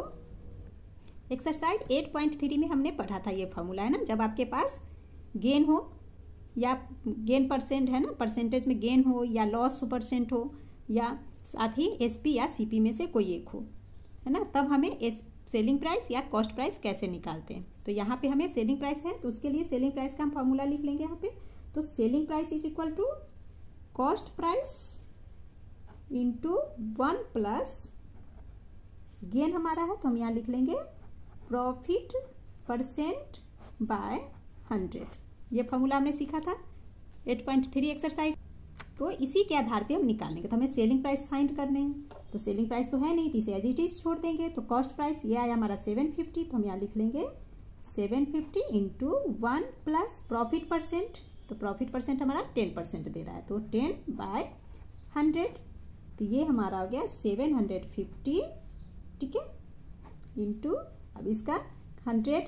एक्सरसाइज एट पॉइंट थ्री में हमने पढ़ा था ये फॉर्मूला है ना, जब आपके पास गेन हो या गेन परसेंट है ना, परसेंटेज में गेन हो या लॉस परसेंट हो या साथ ही एसपी या सीपी में से कोई एक हो, है ना, तब हमें एस सेलिंग प्राइस या कॉस्ट प्राइस कैसे निकालते हैं। तो यहाँ पे हमें सेलिंग प्राइस है तो उसके लिए सेलिंग प्राइस का हम फॉर्मूला लिख लेंगे यहाँ पे, तो selling price is equal to cost price into one plus gain हमारा है तो हम यहाँ लिख लेंगे प्रॉफिट परसेंट बाय हंड्रेड, ये फॉर्मूला हमने सीखा था एट पॉइंट थ्री एक्सरसाइज। तो इसी के आधार पे हम निकालेंगे, तो हमें सेलिंग प्राइस फाइंड करने हैं, तो सेलिंग प्राइस तो है नहीं तो इसे एज इट इज छोड़ देंगे। तो कॉस्ट प्राइस ये आया हमारा सेवन फिफ्टी, तो हम यहाँ लिख लेंगे seven fifty into one plus profit percent, तो प्रॉफिट परसेंट हमारा टेन परसेंट दे रहा है तो टेन बाय हंड्रेड, तो ये हमारा हो गया सेवन हंड्रेड फिफ्टी, ठीक है, इंटू अब इसका हंड्रेड,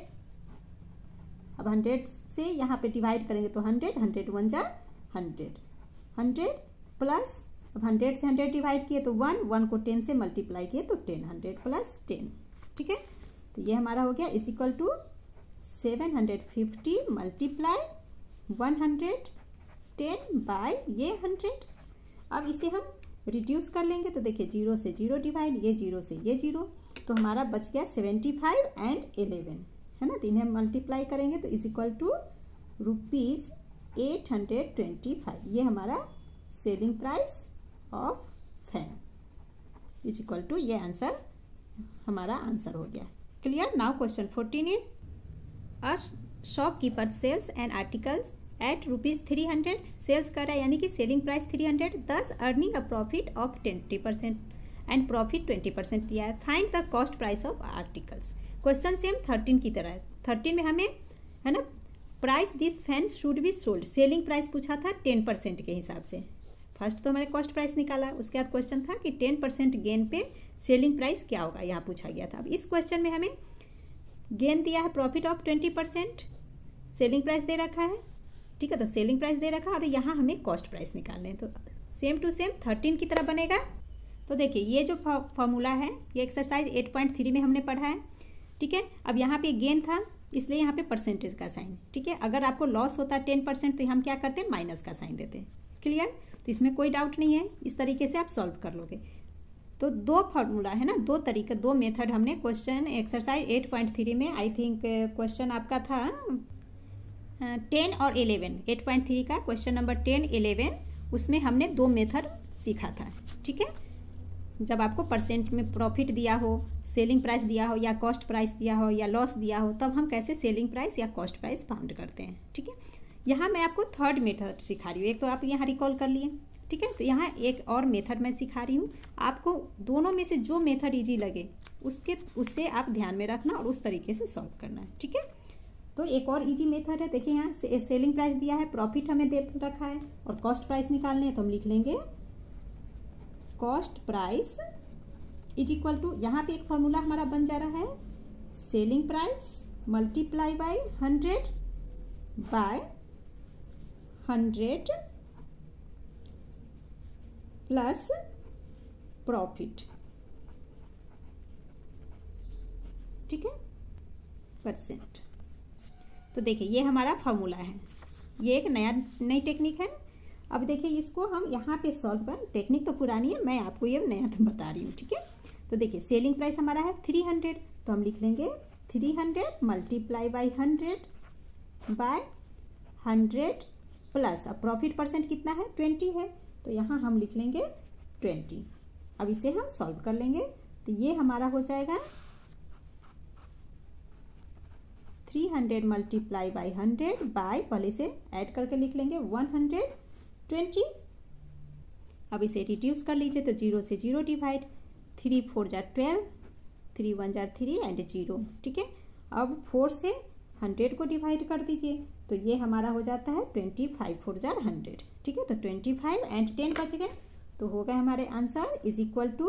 अब हंड्रेड से यहाँ पे डिवाइड करेंगे तो हंड्रेड, हंड्रेड वन जा हंड्रेड, हंड्रेड प्लस अब हंड्रेड से हंड्रेड डिवाइड किए तो वन, वन को टेन से मल्टीप्लाई किए तो टेन, हंड्रेड प्लस टेन, ठीक है। तो ये हमारा हो गया is equal to seven hundred fifty multiply one hundred ten by ये हंड्रेड। अब इसे हम रिड्यूस कर लेंगे तो देखिए जीरो से जीरो डिवाइड, ये जीरो से ये जीरो, तो हमारा बच गया सेवेंटी फाइव एंड इलेवन, है ना। तो इन्हें मल्टीप्लाई करेंगे तो is equal to rupees eight hundred twenty five. ये हमारा selling price of fan is equal to, ये आंसर हमारा आंसर हो गया। Clear. Now question fourteen is a shopkeeper sells and articles at rupees three hundred, sells कर रहा है यानी कि selling price three hundred, thus earning a profit of twenty percent and profit twenty percent दिया है। Find the cost price of articles. Question same thirteen की तरह है। थर्टीन में हमें, है ना, price this fan should be sold, selling price पूछा था टेन परसेंट के हिसाब से। फर्स्ट तो हमारे कॉस्ट प्राइस निकाला, उसके बाद क्वेश्चन था कि टेन परसेंट गेन पे सेलिंग प्राइस क्या होगा, यहाँ पूछा गया था। अब इस क्वेश्चन में हमें गेन दिया है profit of twenty percent, selling price दे रखा है, ठीक है। तो सेलिंग प्राइस दे रखा है और यहाँ हमें कॉस्ट प्राइस निकालने हैं, तो सेम टू सेम थर्टीन की तरह बनेगा। तो देखिए ये जो फॉर्मूला है ये एक्सरसाइज एट पॉइंट थ्री में हमने पढ़ा है, ठीक है। अब यहाँ पे गेन था इसलिए यहाँ पे परसेंटेज का साइन, ठीक है। अगर आपको लॉस होता टेन परसेंट तो हम क्या करते हैं, माइनस का साइन देते हैं। क्लियर। तो इसमें कोई डाउट नहीं है, इस तरीके से आप सॉल्व कर लोगे। तो दो फार्मूला है ना, दो तरीके, दो मेथड हमने question exercise eight point three में, आई थिंक क्वेश्चन आपका था टेन और इलेवन, एट पॉइंट थ्री का क्वेश्चन नंबर टेन इलेवन, उसमें हमने दो मेथड सीखा था, ठीक है। जब आपको परसेंट में प्रॉफिट दिया हो, सेलिंग प्राइस दिया हो या कॉस्ट प्राइस दिया हो या लॉस दिया हो, तब हम कैसे सेलिंग प्राइस या कॉस्ट प्राइस फाउंड करते हैं, ठीक है। यहाँ मैं आपको थर्ड मेथड सिखा रही हूँ, एक तो आप यहाँ रिकॉल कर लिए, ठीक है। तो यहाँ एक और मेथड मैं सिखा रही हूँ आपको, दोनों में से जो मेथड इजी लगे उसके उससे आप ध्यान में रखना और उस तरीके से सॉल्व करना है, ठीक है। तो एक और इजी मेथड है, देखिए यहाँ से सेलिंग प्राइस दिया है, प्रॉफिट हमें दे रखा है और कॉस्ट प्राइस निकालने हैं, तो हम लिख लेंगे cost price is equal to, यहाँ पे एक फॉर्मूला हमारा बन जा रहा है, selling price multiply by hundred by hundred plus profit, ठीक है, परसेंट। तो देखिए ये हमारा फॉर्मूला है, ये एक नया नई टेक्निक है। अब देखिए इसको हम यहाँ पे सॉल्व कर, टेक्निक तो पुरानी है, मैं आपको ये नया बता रही हूँ, ठीक है। तो देखिए सेलिंग प्राइस हमारा है थ्री हंड्रेड, तो हम लिख लेंगे three hundred multiply by hundred by hundred plus, अब प्रॉफिट परसेंट कितना है, ट्वेंटी है, तो यहाँ हम लिख लेंगे ट्वेंटी। अब इसे हम सॉल्व कर लेंगे तो ये हमारा हो जाएगा three hundred multiply by hundred by, पहले से ऐड करके लिख लेंगे वन हंड्रेड ट्वेंटी। अब इसे रिड्यूस कर लीजिए तो जीरो से जीरो डिवाइड, थ्री फोर जार ट्वेल्व, थ्री वन जार थ्री एंड जीरो, ठीक है। अब फोर से हंड्रेड को डिवाइड कर दीजिए तो ये हमारा हो जाता है ट्वेंटी फाइव फोर जार हंड्रेड, ठीक है। तो ट्वेंटी फाइव एंड टेन बच गए, तो हो गए हमारे answer is equal to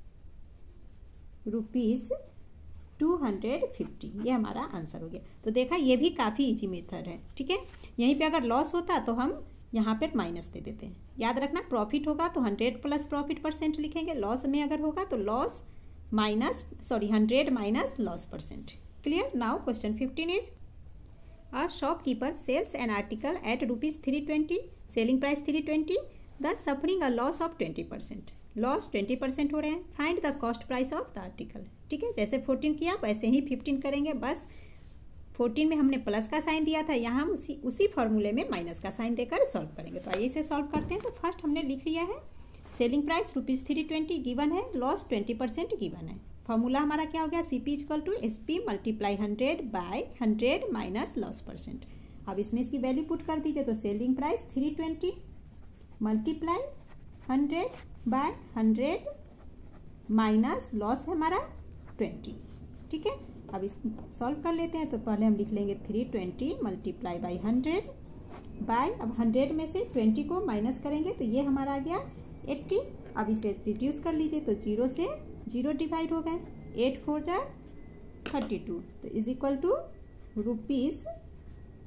rupees two hundred fifty, ये हमारा आंसर हो गया। तो देखा ये भी काफ़ी इजी मेथड है, ठीक है। यहीं पे अगर लॉस होता तो हम यहाँ पर माइनस दे देते हैं, याद रखना प्रॉफिट होगा तो हंड्रेड प्लस प्रॉफिट परसेंट लिखेंगे, लॉस में अगर होगा तो loss minus sorry hundred minus loss percent. Clear. Now question fifteen is a shopkeeper sells an article at rupees three twenty, selling price three twenty, the suffering a loss of twenty percent, loss twenty percent हो रहे हैं। Find the cost price of the article, ठीक है। जैसे fourteen किया वैसे ही fifteen करेंगे, बस फोर्टीन में हमने प्लस का साइन दिया था, यहाँ हम उसी उसी फॉर्मूले में माइनस का साइन देकर सॉल्व करेंगे। तो आइए इसे सॉल्व करते हैं। तो फर्स्ट हमने लिख लिया है selling price rupees three twenty given है, लॉस ट्वेंटी परसेंट गिवन है। फॉर्मूला हमारा क्या हो गया, C P equal to S P multiply hundred by hundred minus loss percent. अब इसमें इसकी वैल्यू पुट कर दीजिए तो selling price three twenty multiply hundred by hundred minus loss है हमारा ट्वेंटी, ठीक है। अब इस सॉल्व कर लेते हैं। तो पहले हम लिख लेंगे three twenty multiply by hundred by, अब हंड्रेड में से ट्वेंटी को माइनस करेंगे तो ये हमारा आ गया एट्टी। अब इसे रिड्यूस कर लीजिए तो जीरो से जीरो डिवाइड हो गए, एट फोर जार थर्टी टू, तो is equal to rupees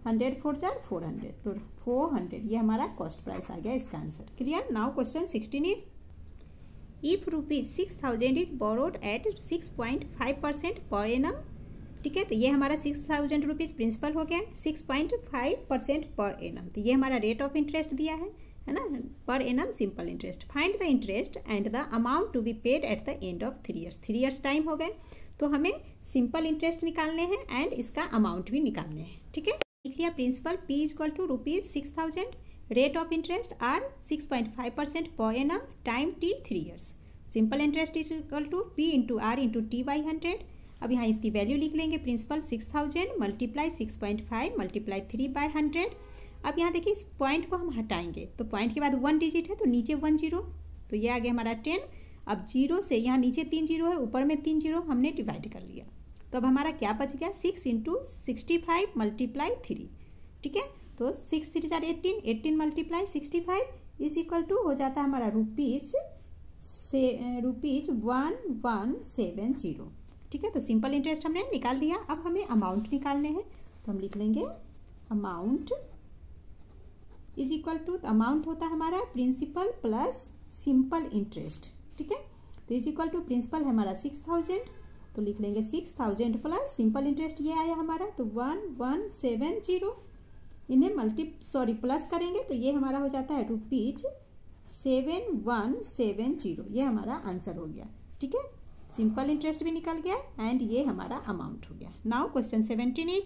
hundred four जार फोर हंड्रेड, तो फोर हंड्रेड ये हमारा कॉस्ट प्राइस आ गया इसका answer. Clear. Now question sixteen is if rupees six thousand is borrowed at six point five percent per annum. ठीक है, तो ये हमारा सिक्स थाउजेंड रुपीज़ प्रिंसिपल हो गया, six point five percent per annum, तो ये हमारा रेट ऑफ इंटरेस्ट दिया है है ना, per annum simple interest. Find the interest and the amount to be paid at the end of three years. Three years time हो गए, तो हमें सिंपल इंटरेस्ट निकालने हैं एंड इसका अमाउंट भी निकालने हैं। ठीक है, लिख लिया principal P is equal to rupees six thousand, rate of interest R six point five percent per annum, time T three years. Simple interest is equal to P into R into T by hundred. अब यहाँ इसकी value लिख लेंगे, principal six thousand multiply six point five multiply three by hundred. अब यहाँ देखिए इस point को हम हटाएंगे, तो पॉइंट के बाद वन डिजिट है तो नीचे वन जीरो, तो ये आ गया हमारा टेन। अब जीरो से यहाँ नीचे तीन जीरो है, ऊपर में तीन जीरो हमने डिवाइड कर लिया, तो अब हमारा क्या बच गया, six into sixty five multiply three. ठीक है, तो सिक्स थ्री चार eighteen, eighteen multiply sixty five is equal to हो जाता है हमारा रुपीज से rupees one one seven zero. ठीक है, तो सिंपल इंटरेस्ट हमने निकाल लिया। अब हमें अमाउंट निकालने हैं, तो हम लिख लेंगे amount is equal to, amount होता है हमारा प्रिंसिपल प्लस सिंपल इंटरेस्ट। ठीक है, तो इज इक्वल टू प्रिंसिपल है हमारा सिक्स थाउजेंड, तो लिख लेंगे six thousand plus simple interest ये आया हमारा, तो वन वन सेवन जीरो, इन्हें मल्टी सॉरी प्लस करेंगे तो ये हमारा हो जाता है rupees seven one seven zero, ये हमारा आंसर हो गया। ठीक है, सिंपल इंटरेस्ट भी निकल गया एंड ये हमारा अमाउंट हो गया। Now question seventeen is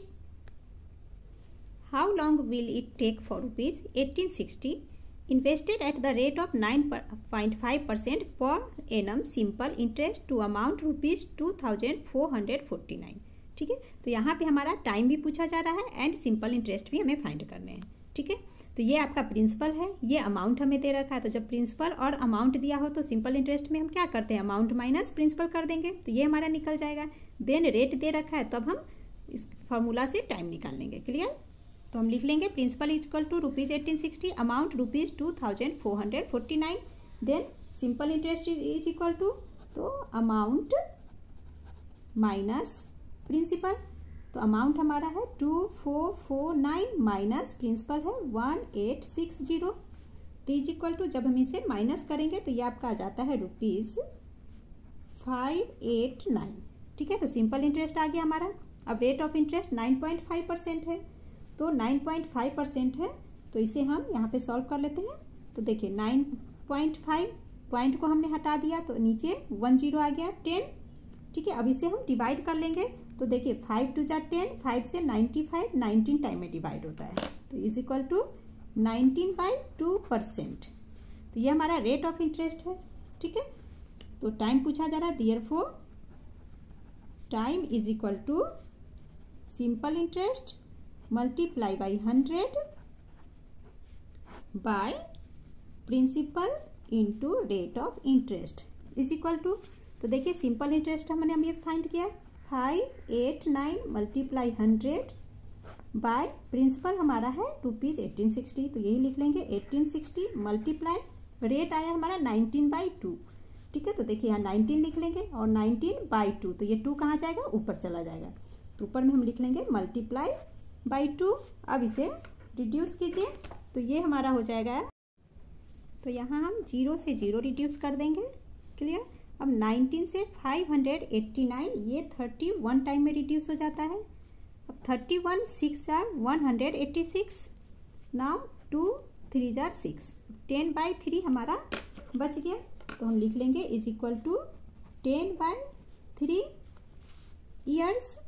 how long will it take for rupees eighteen sixty invested at the rate of nine point five percent per annum simple interest to amount rupees two thousand four hundred forty nine. ठीक है, तो यहाँ पे हमारा time भी पूछा जा रहा है एंड सिंपल इंटरेस्ट भी हमें फाइंड करने हैं। ठीक है, तो ये आपका प्रिंसिपल है, ये अमाउंट हमें दे रखा है, तो जब प्रिंसिपल और अमाउंट दिया हो तो सिंपल इंटरेस्ट में हम क्या करते हैं, अमाउंट माइनस प्रिंसिपल कर देंगे, तो ये हमारा निकल जाएगा। देन रेट दे रखा है, तब हम इस फॉर्मूला से टाइम निकाल लेंगे। क्लियर, तो हम लिख लेंगे principal is equal to rupees eighteen sixty, amount rupees two thousand four hundred forty nine, then simple interest is equal to, तो अमाउंट माइनस प्रिंसिपल, तो अमाउंट हमारा है two four four nine minus principal है one eight six zero, तो is equal to जब हम इसे minus करेंगे तो ये आपका आ जाता है रुपीज फाइव एट नाइन। ठीक है, तो सिंपल इंटरेस्ट आ गया हमारा। अब rate of interest nine point five percent है, तो नाइन पॉइंट फाइव परसेंट है, तो इसे हम यहाँ पे सॉल्व कर लेते हैं। तो देखिए नाइन पॉइंट फाइव, पॉइंट को हमने हटा दिया तो नीचे वन जीरो आ गया टेन। ठीक है, अब इसे हम डिवाइड कर लेंगे, तो देखिए फाइव टू जा टेन, फाइव से नाइन्टी फाइव, नाइनटीन टाइम में डिवाइड होता है, तो is equal to nineteen by two percent, तो ये हमारा रेट ऑफ इंटरेस्ट है। ठीक है, तो टाइम पूछा जा रहा है, therefore time is equal to simple interest multiply by hundred by principal into rate of interest is equal to, तो देखिए सिंपल इंटरेस्ट हमने हम ये फाइंड किया five eight nine multiply hundred by principal हमारा है रुपीज एटीन सिक्सटी, तो यही लिख लेंगे एटीन सिक्सटी मल्टीप्लाई रेट आया हमारा नाइनटीन बाई टू। ठीक है, तो देखिए यहाँ नाइनटीन लिख लेंगे और नाइनटीन बाई टू, तो ये टू कहाँ जाएगा, ऊपर चला जाएगा, तो ऊपर में हम लिख लेंगे मल्टीप्लाई बाई टू। अब इसे रिड्यूस कीजिए, तो ये हमारा हो जाएगा, तो यहाँ हम जीरो से जीरो रिड्यूस कर देंगे। क्लियर, अब नाइनटीन से फाइव हंड्रेड एट्टी नाइन, ये थर्टी वन टाइम में रिड्यूस हो जाता है। अब थर्टी वन सिक्स जार one hundred eighty six, now two three जार सिक्स, टेन बाई थ्री हमारा बच गया, तो हम लिख लेंगे is equal to ten by three years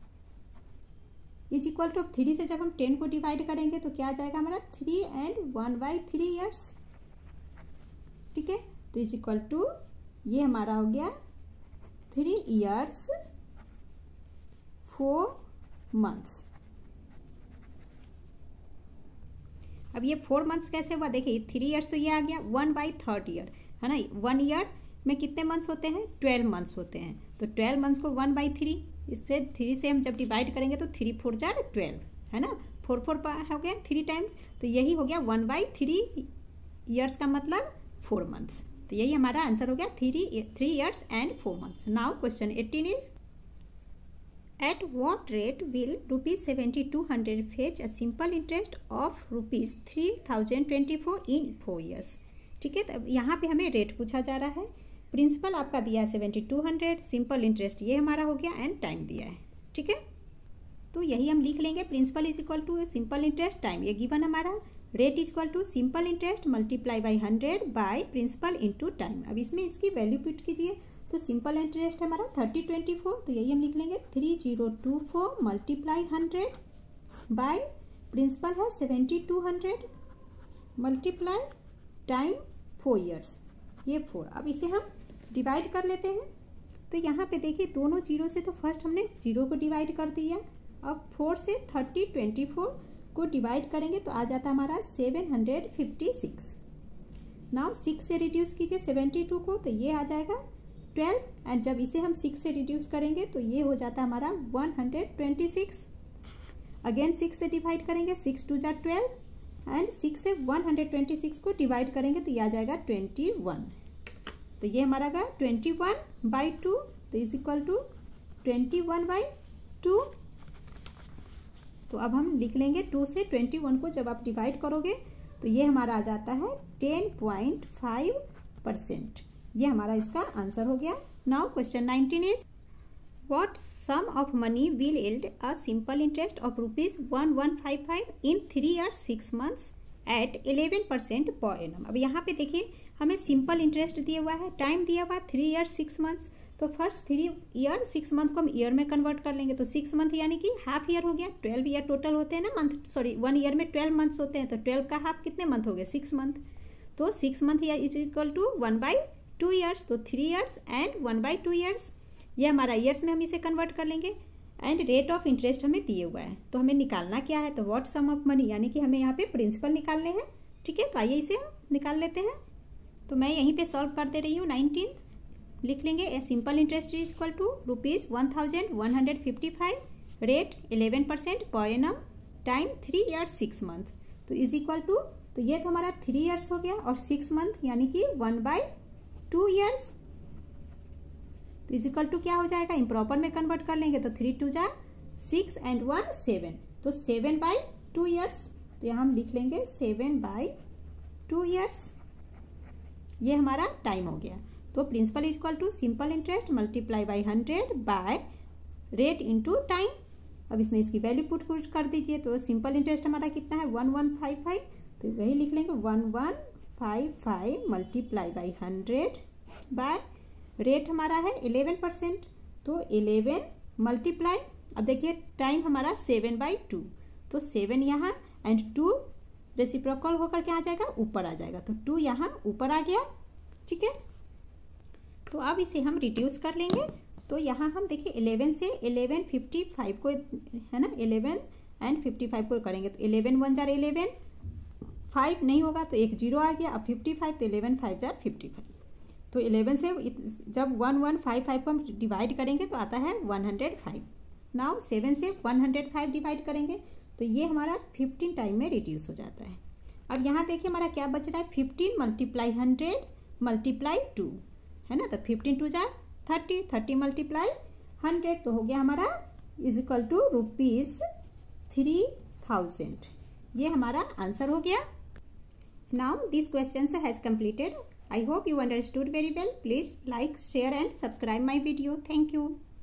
is equal to, three से जब हम टेन को डिवाइड करेंगे तो क्या आ जाएगा हमारा three and one by three years. ठीक है, तो इज इक्वल टू ये हमारा हो गया थ्री ईयर्स फोर मंथ्स। अब ये फोर मंथ्स कैसे हुआ, देखिए थ्री ईयर्स तो ये आ गया, वन बाई थर्ड ईयर है ना, वन ईयर में कितने मंथ्स होते हैं, ट्वेल्व मंथ्स होते हैं, तो ट्वेल्व मंथ्स को वन बाई थ्री, इससे थ्री से हम जब डिवाइड करेंगे तो थ्री फोर जार ट्वेल्व है ना, फोर फोर हो गया थ्री टाइम्स, तो यही हो गया वन बाई थ्री ईयर्स का मतलब फोर मंथ्स, तो यही हमारा आंसर हो गया three three years and four months. Now question eighteen is At what rate will rupees seventy two hundred fetch a simple interest of rupees three thousand twenty four in four years? ठीक है, तो यहाँ पे हमें rate पूछा जा रहा है। प्रिंसिपल आपका दिया है seventy two hundred, simple interest ये हमारा हो गया एंड टाइम दिया है। ठीक है, तो यही हम लिख लेंगे, principal is equal to simple interest time, ये गिवन हमारा, rate is equal to simple interest multiply by hundred by principal into time. अब इसमें इसकी वैल्यू पुट कीजिए, तो सिंपल इंटरेस्ट हमारा थर्टी ट्वेंटी फोर, तो यही हम लिख लेंगे three zero two four multiply hundred by principal है seventy two hundred multiply time four years, ये फोर। अब इसे हम डिवाइड कर लेते हैं, तो यहाँ पे देखिए दोनों जीरो से, तो फर्स्ट हमने जीरो को डिवाइड कर दिया, अब फोर से थर्टी ट्वेंटी फोर को डिवाइड करेंगे तो आ जाता है हमारा seven hundred fifty six. Now six से रिड्यूस कीजिए सेवेंटी टू को, तो ये आ जाएगा ट्वेल्व, एंड जब इसे हम सिक्स से रिड्यूस करेंगे तो ये हो जाता है हमारा one hundred twenty six. Again six से डिवाइड करेंगे, सिक्स टू जा ट्वेल्व, एंड सिक्स से वन हंड्रेड ट्वेंटी सिक्स को डिवाइड करेंगे तो ये आ जाएगा ट्वेंटी वन। तो ये हमारा गया ट्वेंटी वन बाई टू, तो is equal to twenty one by two. तो अब हम लिख लेंगे टू से ट्वेंटी वन को जब आप डिवाइड करोगे तो ये हमारा आ जाता है टेन पॉइंट फाइव परसेंट। ये हमारा इसका आंसर हो गया। Now question nineteen is what sum of money will yield a simple interest of rupees one one five five in three years six months at eleven percent per annum. अब यहाँ पे देखिए हमें सिंपल इंटरेस्ट दिया हुआ है, time दिया हुआ है थ्री ईयर्स सिक्स मंथ्स, तो first three year six month को हम ईयर में कन्वर्ट कर लेंगे, तो सिक्स मंथ यानी कि हाफ ईयर हो गया, ट्वेल्व ईयर टोटल होते हैं ना मंथ, सॉरी वन ईयर में ट्वेल्व मंथ्स होते हैं, तो ट्वेल्व का हाफ कितने मंथ हो गए, सिक्स मंथ, तो six month is equal to one by two years, तो three years and one by two years, ये हमारा ईयर्स में हम इसे कन्वर्ट कर लेंगे। एंड रेट ऑफ इंटरेस्ट हमें दिए हुआ है, तो हमें निकालना क्या है, तो व्हाट सम ऑफ मनी, यानी कि हमें यहाँ पे प्रिंसिपल निकालने हैं। ठीक है, तो आइए इसे हम निकाल लेते हैं। तो मैं यहीं पे सॉल्व कर दे रही हूँ। नाइनटीन लिख लेंगे, A simple interest is equal to rupees one thousand one hundred fifty five, rate eleven percent per annum, time three years six month, तो इज इक्वल टू, तो ये तो हमारा थ्री ईयर्स हो गया और सिक्स मंथ यानी कि वन बाई टू ईयर्स, तो इज इक्वल टू क्या हो जाएगा, इम्प्रॉपर में कन्वर्ट कर लेंगे तो थ्री टू जा सिक्स एंड वन सेवन, तो सेवन बाई टू ईयर्स, तो यहाँ हम लिख लेंगे सेवन बाई टू ईयर्स, ये हमारा टाइम हो गया। तो principal is equal to simple interest multiply by hundred by rate into time. अब इसमें इसकी वैल्यू पुट पुट कर दीजिए, तो सिंपल इंटरेस्ट हमारा कितना है वन वन फाइव फाइव, तो वही लिख लेंगे one one five five multiply by hundred by rate हमारा है इलेवन परसेंट, तो इलेवन मल्टीप्लाई, अब देखिए टाइम हमारा सेवन बाई टू, तो सेवन यहाँ एंड टू रेसिप्रोकल होकर के आ जाएगा, ऊपर आ जाएगा, तो टू यहाँ ऊपर आ गया। ठीक है, तो अब इसे हम रिड्यूस कर लेंगे, तो यहाँ हम देखिए इलेवन से इलेवन फिफ्टी फाइव को है ना, इलेवन एंड फिफ्टी फाइव को करेंगे तो इलेवन वन जार इलेवन, फाइव नहीं होगा तो एक जीरो आ गया, अब फिफ्टी फाइव तो इलेवन फाइव जार फिफ्टी फाइव, तो इलेवन से जब वन वन फाइव फाइव को हम डिवाइड करेंगे तो आता है one hundred five. Now seven से वन हंड्रेड फाइव डिवाइड करेंगे तो ये हमारा फिफ्टीन टाइम में रिड्यूस हो जाता है। अब यहाँ देखिए हमारा क्या बच रहा है, fifteen multiply hundred multiply two, है ना, तो फिफ्टीन टू जार थर्टी, थर्टी मल्टीप्लाई हंड्रेड, तो हो गया हमारा is equal to rupees three thousand, ये हमारा आंसर हो गया। Now this question has completed. I hope you understood very well. Please like, share and subscribe my video. Thank you.